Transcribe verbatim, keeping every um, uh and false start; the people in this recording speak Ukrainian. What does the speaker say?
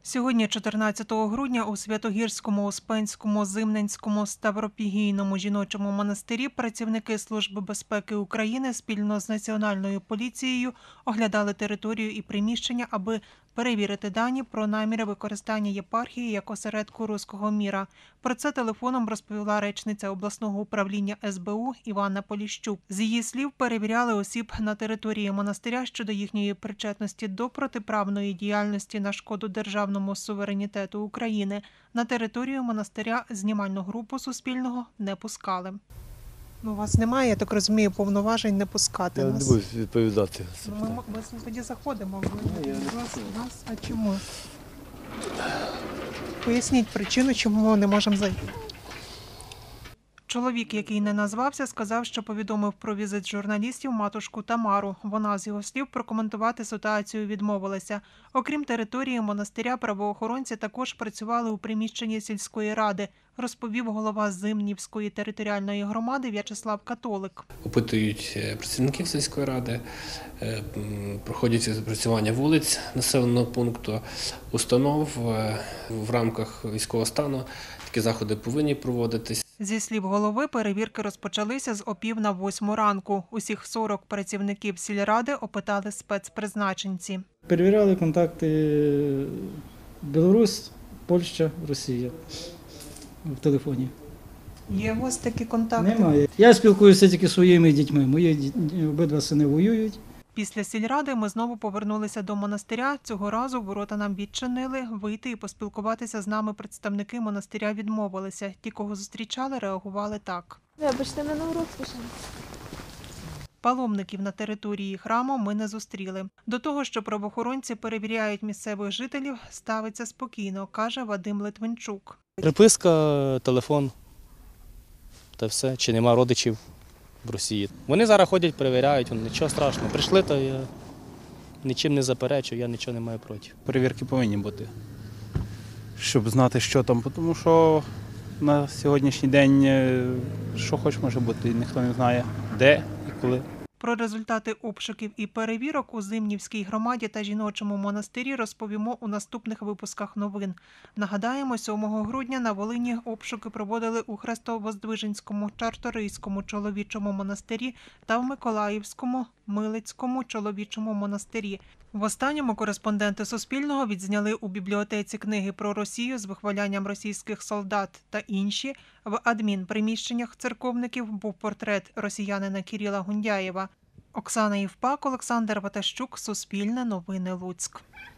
Сьогодні, чотирнадцятого грудня, у Святогірському, Успенському, Зимненському, Ставропігійному жіночому монастирі працівники Служби безпеки України спільно з Національною поліцією оглядали територію і приміщення, аби перевірити дані про наміри використання єпархії як осередку руського міра. Про це телефоном розповіла речниця обласного управління ес бе у Іванна Поліщук. З її слів, перевіряли осіб на території монастиря щодо їхньої причетності до протиправної діяльності на шкоду державному суверенітету України. На територію монастиря знімальну групу Суспільного не пускали. Ну, у вас немає, я так розумію, повноважень не пускати Я нас? не буду відповідати. Ну, ми, ми тоді заходимо. Ви, вас, вас, а чому? Поясніть причину, чому ми не можемо зайти. Чоловік, який не назвався, сказав, що повідомив про візит журналістів матушку Тамару. Вона, з його слів, прокоментувати ситуацію відмовилася. Окрім території монастиря, правоохоронці також працювали у приміщенні сільської ради, розповів голова Зимнівської територіальної громади В'ячеслав Католик. Опитують працівників сільської ради, проходять опрацювання вулиць населеного пункту, установ в рамках військового стану. Такі заходи повинні проводитись. Зі слів голови, перевірки розпочалися з о пів на восьму ранку. Усіх сорок працівників сільради опитали спецпризначенці. Перевіряли контакти Білорусь, Польща, Росія в телефоні. Є у вас такі контакти? Немає. Я спілкуюся тільки зі своїми дітьми. Мої обидва сини воюють. Після сільради ми знову повернулися до монастиря. Цього разу ворота нам відчинили. Вийти і поспілкуватися з нами представники монастиря відмовилися. Ті, кого зустрічали, реагували так. Вибачте, ми на урок спішимо. Паломників на території храму ми не зустріли. До того, що правоохоронці перевіряють місцевих жителів, ставиться спокійно, каже Вадим Литвинчук. Приписка, телефон та все. Чи нема родичів в Росії. Вони зараз ходять, перевіряють, нічого страшного. Прийшли, то я нічим не заперечую, я нічого не маю проти. Перевірки повинні бути, щоб знати, що там, тому що на сьогоднішній день що хоч може бути, ніхто не знає, де і коли. Про результати обшуків і перевірок у Зимнівській громаді та жіночому монастирі розповімо у наступних випусках новин. Нагадаємо, сьомого грудня на Волині обшуки проводили у Хрестово-Воздвиженському, Чарторийському чоловічому монастирі та в Миколаївському, Милицькому чоловічому монастирі. В останньому кореспонденти Суспільного відзняли у бібліотеці книги про Росію з вихвалянням російських солдат та інші. В адмінприміщеннях церковників був портрет росіянина Кирила Гундяєва. Оксана Євпак, Олександр Ватащук, Суспільне новини, Луцьк.